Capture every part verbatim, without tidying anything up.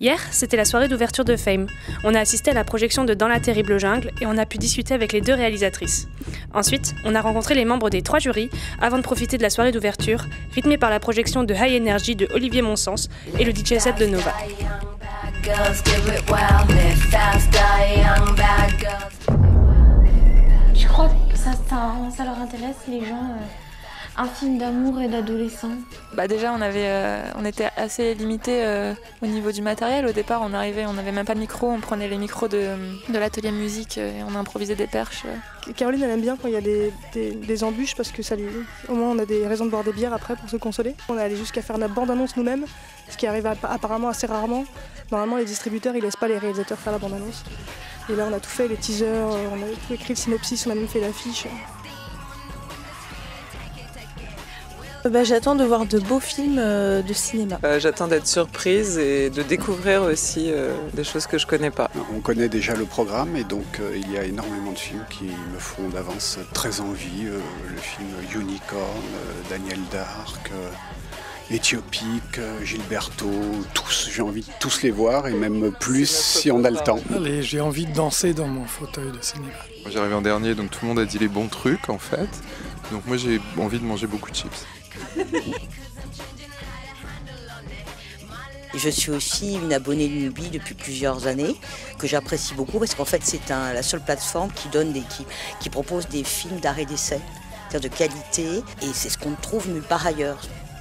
Hier, c'était la soirée d'ouverture de Fame. On a assisté à la projection de Dans la terrible jungle et on a pu discuter avec les deux réalisatrices. Ensuite, on a rencontré les membres des trois jurys avant de profiter de la soirée d'ouverture, rythmée par la projection de High Energy de Olivier Monsens et le D J set de Nova. Je crois que ça, ça, ça leur intéresse, les gens. Euh... Un film d'amour et d'adolescent. Bah déjà on avait, euh, on était assez limité euh, au niveau du matériel. Au départ on arrivait, on n'avait même pas de micro, on prenait les micros de, de l'atelier musique et on improvisait des perches. Caroline elle aime bien quand il y a des, des, des embûches parce que ça lui, au moins on a des raisons de boire des bières après pour se consoler. On est allé jusqu'à faire notre bande-annonce nous-mêmes, ce qui arrive apparemment assez rarement. Normalement les distributeurs ils laissent pas les réalisateurs faire la bande-annonce. Et là on a tout fait, les teasers, on a tout écrit le synopsis, on a même fait l'affiche. Bah, j'attends de voir de beaux films euh, de cinéma. Euh, j'attends d'être surprise et de découvrir aussi euh, des choses que je connais pas. On connaît déjà le programme et donc euh, il y a énormément de films qui me font d'avance très envie. Euh, le film Unicorn, euh, Daniel Dark, euh, Éthiopique, euh, Gilberto, tous, j'ai envie de tous les voir et même plus si on a le temps. Allez, j'ai envie de danser dans mon fauteuil de cinéma. Moi j'arrive en dernier donc tout le monde a dit les bons trucs en fait. Donc moi j'ai envie de manger beaucoup de chips. Je suis aussi une abonnée de Mubi depuis plusieurs années, que j'apprécie beaucoup parce qu'en fait c'est un, la seule plateforme qui, donne des, qui, qui propose des films d'art et d'essai, c'est-à-dire de qualité, et c'est ce qu'on ne trouve nulle part ailleurs.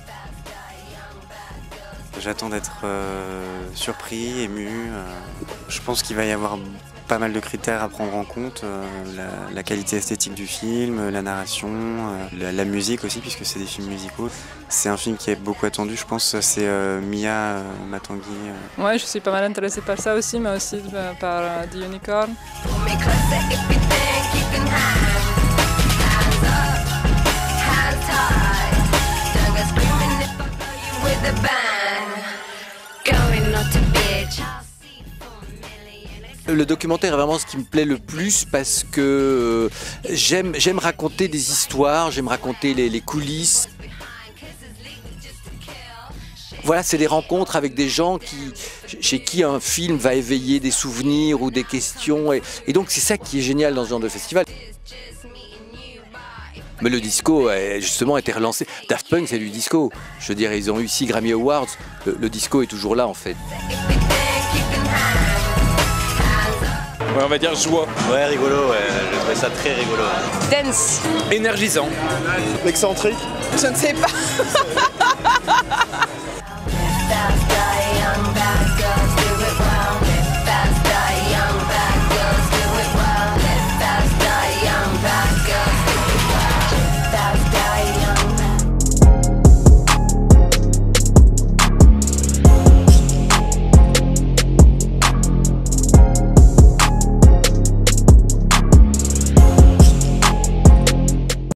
J'attends d'être euh, surpris, ému. Euh, je pense qu'il va y avoir pas mal de critères à prendre en compte, euh, la, la qualité esthétique du film, la narration, euh, la, la musique aussi, puisque c'est des films musicaux. C'est un film qui est beaucoup attendu, je pense, c'est euh, Mia euh, Matangui. Euh. Ouais, je suis pas mal intéressée par ça aussi, mais aussi euh, par euh, The Unicorn. Le documentaire est vraiment ce qui me plaît le plus parce que j'aime j'aime raconter des histoires, j'aime raconter les, les coulisses. Voilà, c'est des rencontres avec des gens qui, chez qui un film va éveiller des souvenirs ou des questions. Et, et donc c'est ça qui est génial dans ce genre de festival. Mais le disco a justement été relancé. Daft Punk c'est du disco. Je veux dire, ils ont eu six Grammy Awards. Le, le disco est toujours là en fait. Ouais, on va dire joie. Ouais, rigolo, ouais. Je trouvais ça très rigolo. Ouais. Dance. Énergisant. Excentrique. Je ne sais pas.